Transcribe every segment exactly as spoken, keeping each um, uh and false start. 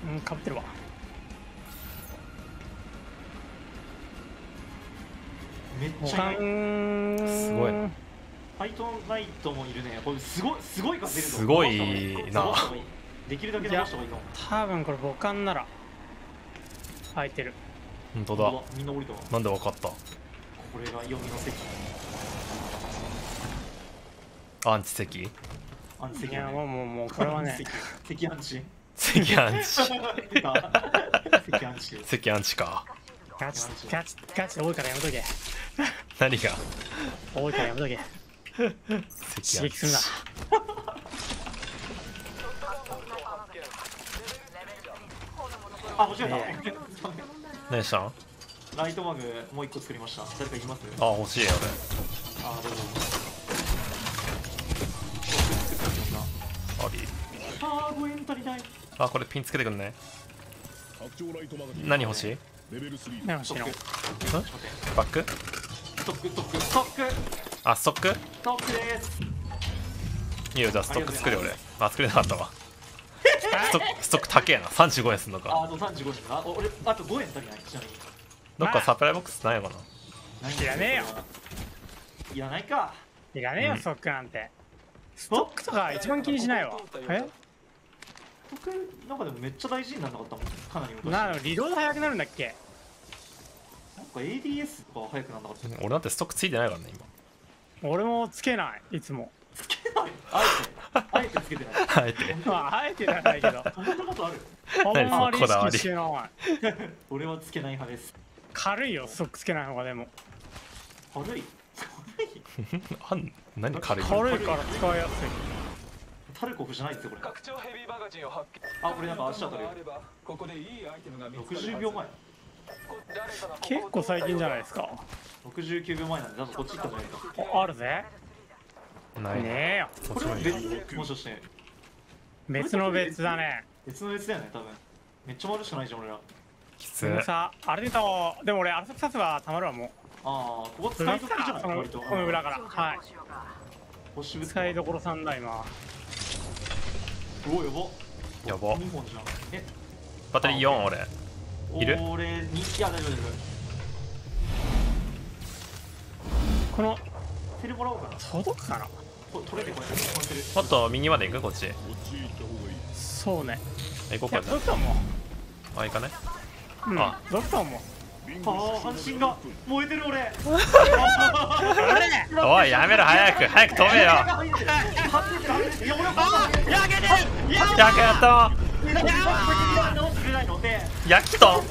うん、かぶってるわ。 めっちゃいない。 すごいな。 ファイトナイトもいるね。これすごいすごい数出るぞ。 すごいな。 伸ばした方がいい。できるだけ伸ばした方がいいかも。 多分これ母艦なら空いてる。 本当だ。 みんな降りたわ。 なんでわかった。 これが読みの席。 アンチ席。 アンチ席、 ね。いやもうもうもうこれはね。 席アンチ。 席アンチ。 席アンチ。 席アンチか。 ガチガチガチ多いからやめとけ。 何が。 多いからやめとけ。 席アンチ。 刺激すんな。 あ、間違えた。 何したん？ ライトマグもう一個作りました。誰かいます？ あ、欲しいよ俺。あ、どうぞ。 あり。 あー、ごえん足りない。 あ、これピンつけてくんね。何欲しい？ 何欲しいの？ バック？ ストック、ストック、ストック。 あ、ストック？ ストックです。 いいよ、じゃあストック作るよ俺。あ、作れなかったわ。ストック、ストック高えな。さんじゅうごえんすんのか。 あ、あとさんじゅうごえん。あ、俺、あとごえん足りない。ちなみに。 どっかサプライボックスないのかな。 いらねえよ。 いらないか。 いらねえよ、ストックなんて。ストックとか一番気にしないわ。え？ ストックなんかでもめっちゃ大事にならなかったもん。かなり昔。 なのリロード早くなるんだっけ？ なんか エーディーエス とか早くならなかった。 俺だってストックついてないからね今。 俺もつけない、いつも。 つけない。あえて、あえてつけてない。 あえて。 まあ、あえてじゃないけど。 そんなことある？ 何そのこだわり。 俺はつけない派です。 軽いよ、ストックつけない方がでも。 軽い。 あん、何軽い。 軽いから使いやすい。 タルコフじゃないですよこれ。あ、これなんか足当たるよ。ろくじゅうびょうまえ。 結構最近じゃないですか。 ろくじゅうきゅうびょうまえなんで、多分こっち行ったんじゃないか。 ああるぜ。 ないねえよ。 これは別、もしかして別の別だね。 別の別だよね、多分。めっちゃ回るしかないじゃん、俺ら。 きつい。 でもさ、あれでと、でも俺、あれ刺せばたまるわ、もう。 ああ、ここ使いどころじゃない、 この割と。 この裏から。はい。 星ぶつ使いどころさんだ、今。 おお、やば。 やば。 にほんじゃん。え、 バッテリーよん俺。いる？ 俺に、いや、大丈夫、大丈この、 夫。テレもらおうかな。 届くかな？ と取れてこれ。これテレもっと右まで行くこっち。 そうね。いや、 行こうか。 ドクターも。 あ、行かね。 うん、 あドクターも。 ああ、半身が燃えてる俺。 おい、やめろ、早く、早く飛べよ。 やけてやけと。焼きと。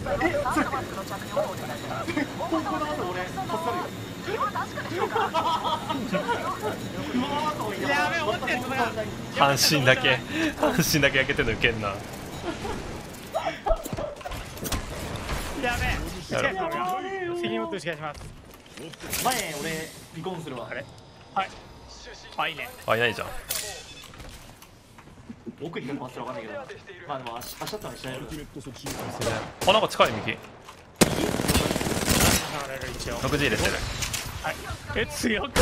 やべえ、落ちてる半身だけ、半身だけ焼けて抜けんな。 やべえ。 やろ責任持って打ち返します。 前俺離婚するわ。 あれ？はい。あ、いいね。 あ、いないじゃん。 奥に回ってるわかんないけど。まあでも足足だったのにしないよ。 あ、なんか近い右。 流れる一応。 ろくじ入れてる。 はい。え、強くね？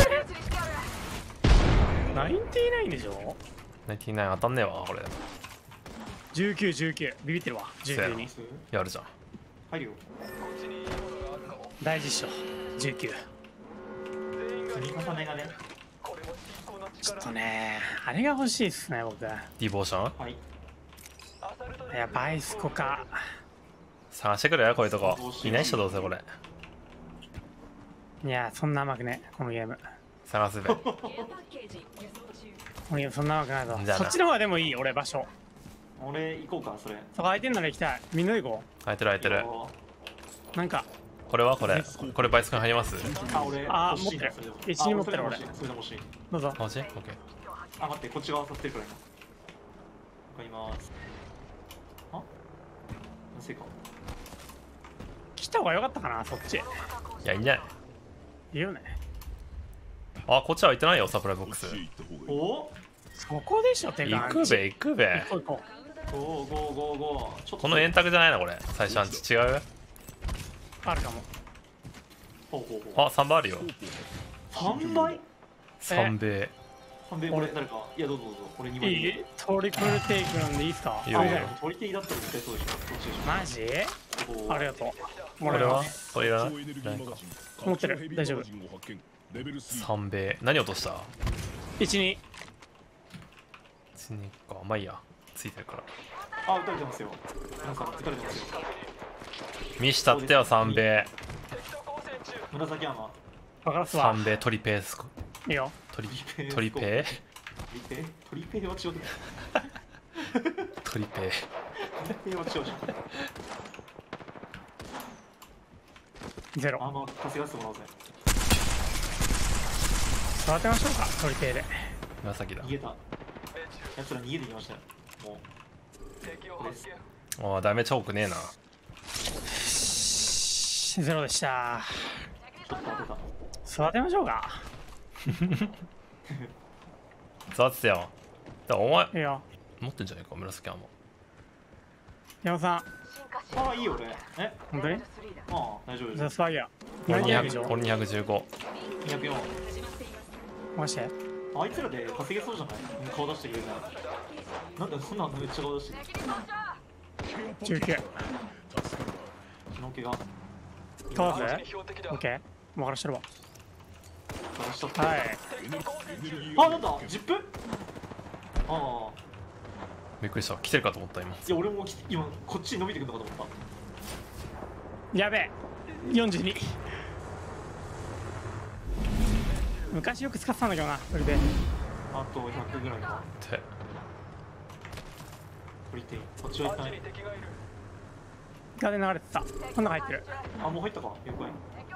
ナインティナインでしょ？ ナインティナイン当たんねえわ、これ。 じゅうきゅう、じゅうきゅう。ビビってるわ。じゅうきゅうに。 やるじゃん。 入るよ。 大事っしょ。じゅうきゅう。 積み重ねがね。 ちょっとね、あれが欲しいっすね、僕。 ディボーションはい。 いや、バイスコか。 探してくれよ、こういうとこ。いないっしょ、どうせこれ。 いや、そんな甘くね、このゲーム。 探すべ。 このゲームそんな甘くないぞ。 じゃあなそっちの方がでもいい、俺、場所。 俺行こうか、それ。 そこ空いてんなら行きたい。みんなで行こ空いてる空いてる。 う。なんか、 これはこれ。これバイス君入ります？ あ、俺、 あー欲しいな持ってるそれでも一に持ってるあ俺それでも欲しいそれでも欲しい。 どうぞ。 欲しい？オッケあ、待って、こっち側させてるから今。わかります。あ、なぜか。 来た方が良かったかな、そっち。 ー。いや、いいんじゃない？ いいよね。 あ、こっちは行ってないよ、サプライボックス。 おおそこでしょ、てか。 行くべ、行くべ。 行こう行こおお、ゴーゴーゴー。ちょっとこの円卓じゃないのこれ。最初アンチ違う？ う。あるかも。 ほうほうほう。 あ、さんばいあるよ。 さんばいさんべい。 三米俺誰かいやどうぞどうぞ俺にまいいいトリプルテイクなんでいいっすか？ いいよいいよあ取り手だったら絶対そうでしょどっちでしょマジ？ありがとう。 これは俺はこれいらないないか持ってる。大丈夫。 三米何落としたいち、に。 一二かまあいいやついてるからあ撃たれてますよ皆さん撃たれてますよ見したってよ三米紫山わからすわ。 三米トリペースコいいよ。 トリトリペートリペトリペートリペーは違うトリペトリペーは違うじゃんゼロ。 あの稼がせてもらおうぜ育てましょうか、トリテイで。 紫だ逃げたやつら逃げてきましたよもうこれですああダメチョークねえなゼロでした。 ちょっと当てた育てましょうか。 育ててよだお前いいよ。 持ってんじゃねえか紫アンも山本さん、 ああいいよ俺え本当に？ ああ大丈夫じゃあですスパイヤー。 俺何やるでしょ？ にひゃく俺にひゃくじゅうごにひゃくよんマジで？ あいつらで稼げそうじゃない顔出してくれるななんでそんなのめっちゃ顔出してくるじゅうきゅう。 血の気がかわす？オッケー。もうからしてるわ。 顔しちゃったはい。 あなんだジップああびっくりした来てるかと思った今いや俺もき今こっちに伸びてくるのかと思っやべえ。よんじゅうに。昔よく使ってたんだけどな、トリテイ。 たあとひゃくぐらいかって取り手こっちは一旦ガーデン流れてた。こん中入ってる。 あもう入ったか了解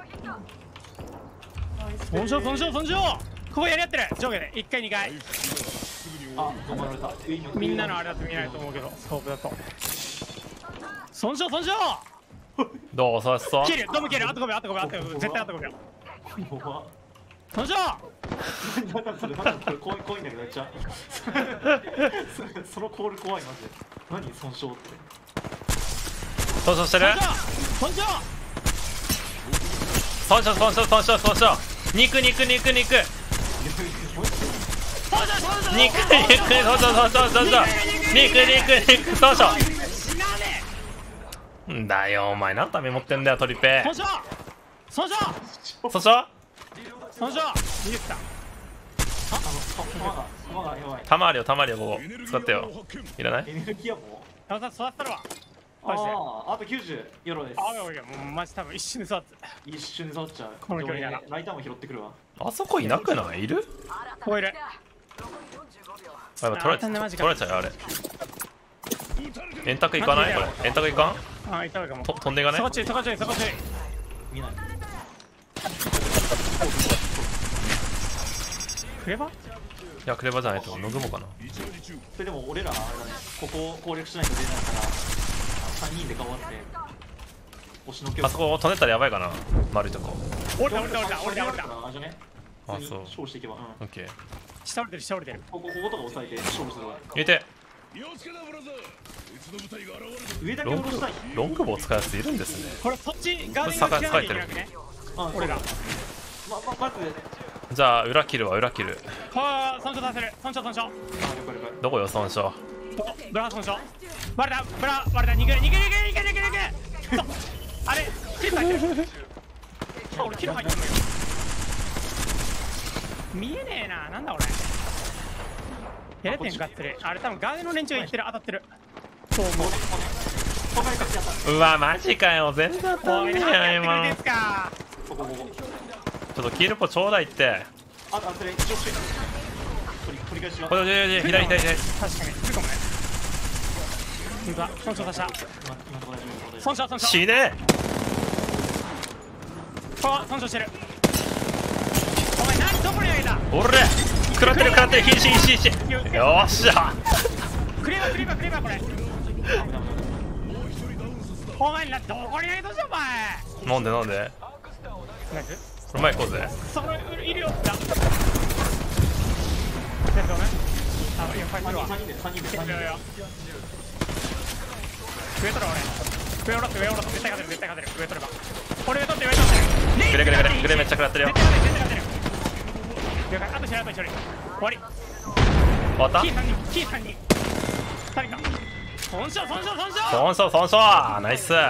損傷損傷損傷。ここやり合ってる。上下でいっかいにかい。 あ止まられたみんなのあれだと見ないと思うけど、スコープだと。損傷損傷。 どうそうそう切る。ドム切る。あとごびょうあとごびょうあとごびょう絶対あとごびょう。 怖っ損傷。 なんだそれなんだこれ怖い怖いんだけどめっちゃそそのコール怖いマジで何損傷って損傷してる損傷。 損傷損傷損傷損傷肉肉肉肉肉損傷損傷。 肉肉損傷損傷損傷肉肉肉損傷死なねんだよお前何のため持ってんだよトリペえ。損傷損傷損傷損傷。逃げてた。 あの弾が弾がやばい弾あるよ弾あるよここ使ってよいらないエネルギーはもう山本さん育てたるわ。マジで。 あああときゅうじゅうユーロですあ、いやいや、もうマジ多分一瞬で育つ。 一瞬で触っちゃうこの距離なら俺ライターも拾ってくるわあそこいなくないいるここいる。 あやばい取られあ飛んでマジか取られちゃうよあれ円卓行かないこれ円卓行かんあ、いたかも。 と飛んでいかないそこっち、そこっち、そこっち。 見ないクレバ？ いやクレバじゃないとノグモかなそれでも俺らあれだねここを攻略しないと出ないからさんにんで頑張って押しのけをあそこ飛んでったらやばいかな丸いとこ降りた降りた降りた降りた降りた。 あじゃねあ普通にそう勝負していけばうんオッケー下降りてる下降りてる。 こここことか押さえて勝負するわ入れて上だけロング下ろしたいロングボウ使うやついるんですねこれそっちガーデンが切らなきゃいけなくね。 あ俺が。 まままずじゃあ裏切るわ裏切るはあ、損傷させる。損傷損傷。 あ了解了解どこよ損傷おブラ損傷。割れたブラ割れた逃げる逃げる逃げる逃げる逃げる逃げる。そうあれキル入ってる。あ、俺キル入ってるんだけど。見えねえな。なんだ俺。やれてんがっつり。あれ多分ガーデンの連中が言ってる当たってる。そう思う。 ここに勝ちやったうわマジかよ全然当たんねえおい何やや今ってくれてんすか。 ここここちょっとキールポちょうだいってああそれ一応して取り取り返しはこれで左左左確かに来るかもね。本当だ損傷させた。 今今のとこ大丈夫損傷損傷。 死ねあ、損傷してる。お前何どこに投げた。 おれ食らってる食らってる瀕死瀕死瀕死よーっしゃクレーバークレーバークレーバーこれ。お前などこに投げたじゃんお前。 飲んで飲んでナイス。 うまい行こうぜそこいるよ。だ。やってごめん。あ、いやファイトるわ。 さんにんでさんにんでさんにんでいやいや。上取る俺。上下ろす上下ろす絶対勝てる絶対勝てる上取れば。俺上取って上取ってる。 グレグレグレグレめっちゃ食らってるよ絶対勝てる絶対勝てる。了解。あと一人あと一人。終わり。 終わったキーさんにんキーさんにん誰か損傷損傷損傷損傷損傷ナイス。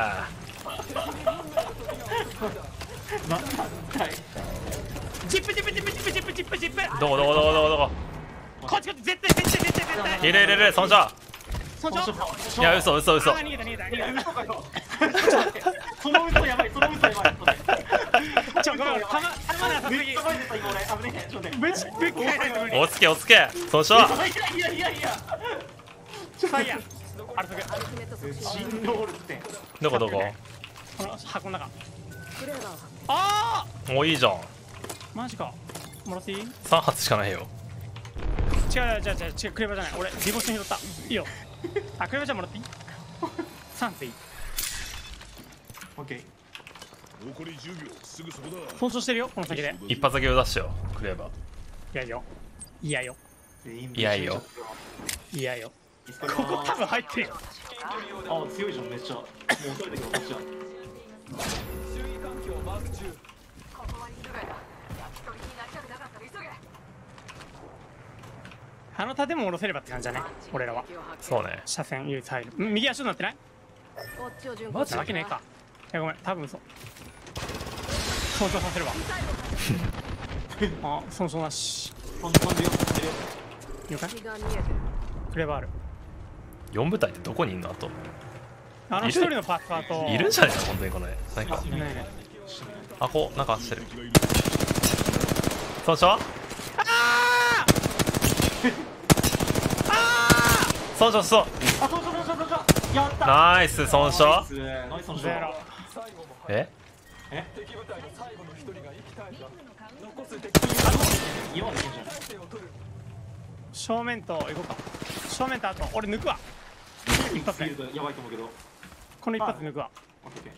なんだい。 ジップジップジップジップジップジップジップどこどこどこどこどこ。 こっちこっち絶対絶対絶対絶対いるいるいる損傷。 損傷いや嘘嘘嘘。 あー逃げた逃げた逃げた嘘かよ。その嘘やばい、その嘘やばい。 ちょごめん俺たまたまなさすぎめっちゃ前出た今俺。危ねえ。ちょっと待って。 ぶちぶっかえないと無理おつけおつけ損傷。 いやいやいやいや。 さあいやあれそれ振動ルって。 どこどこ。 この箱の中ああもういいじゃん。 マジかもらっていい違うさん発しかないよ。 違う違う違う違うクレバじゃない俺ディボッシュに拾ったいいよあクレバじゃもらっていいさんっていいオッケー。 残りじゅうびょう、すぐそこだ。 損傷してるよこの先で一発だけを出してよクレーバー。 いやよいやよいやいよいやよこここ多分入ってるよあ、強いじゃんめっちゃ。もう遅いけどこっちは。 あの建物下ろせればって感じだね俺らはそうね。 車線唯一入るん右足になってないマジなわけねえかいやごめん多分嘘損傷させるわあ損傷なし飛んで飛んでよ。飛んでるよ。 了解クレバールよん部隊ってどこにいんのあと。 あの一人のパスワートいるんじゃないの本当にこれ。なんかいないねあこうなんか走ってる。損傷。 あ損傷そう。 あ、そうそうそうそうそう。やった。 ナイス損傷。 ナイスナイス損傷。 ゼロええ？今もいけんじゃん。 正面と行こうか正面とあと俺抜くわ一発目やばいと思うけど。 この一発抜くわオッケーオッケ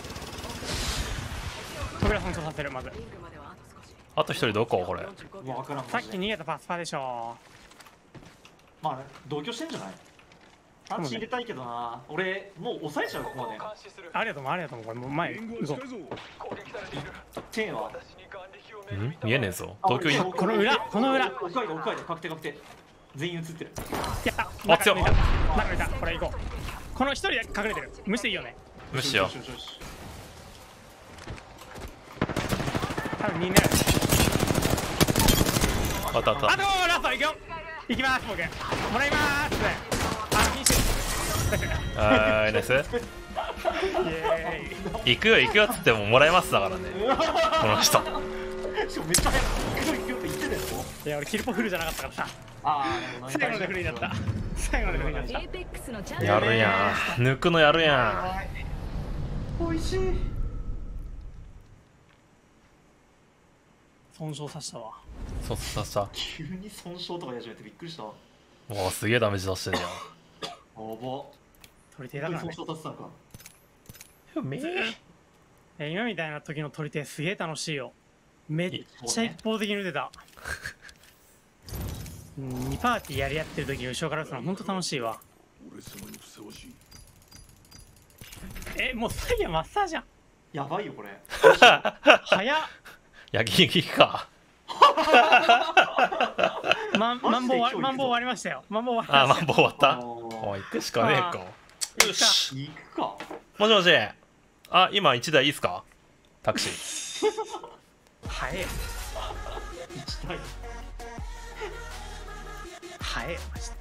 扉損傷させるまずあと一人どここれ。 ー。もうわからん。 さっき逃げたパスパでしょまあ同居してんじゃない？パンチ入れたいけどな。俺もう抑えちゃうここまで。 ありがとうありがとうこれもう前援護行こ近いぞ。 チェーンは。 ん見えねえぞ東京に。 うこの裏この裏やっおかいでおかいで確定確定。全員映ってる。 たあ強っ中抜いた中抜いたこれ行こうこの一人で隠れてる無視でいいよね無視よよしよしよし。 多分みんなやるあったあったあとラスト行くよ行きます僕もらいまーすあフィニッシュはーいナイス。 イエーイ行くよ行くよっつってももらえますだからねこの人。 しかもめっちゃ早く行くよ行くよって言ってたよ。 いや俺キルポフルじゃなかったからさああ、 最後までフルになった最後までフルになったやるやん抜くのやるや美味しい。 損傷させたわん。そうそうそう急に損傷とか言い始めてびっくりしたわ。 おおすげえダメージ出してんじゃん。 おぼ。 取り手だから損ね傷立ってたのか。 めえ今みたいな時の取り手すげえ楽しいよめっちゃ一方的に打てたにパーティーやり合ってる時後ろから打つのほんと楽しいわ俺様にふさわしい。 えもうサイヤマッサーじゃんやばいよこれ。 早っ焼き肉か。 まマンボウマジで今日行くぞマンボウ終わりましたよマンボウ終わありましたマンボウ終わった。 おおい行くしかねえか。 よし行くか。 もしもしあ今一台いいっすかタクシー。 早え一台。 早えマジで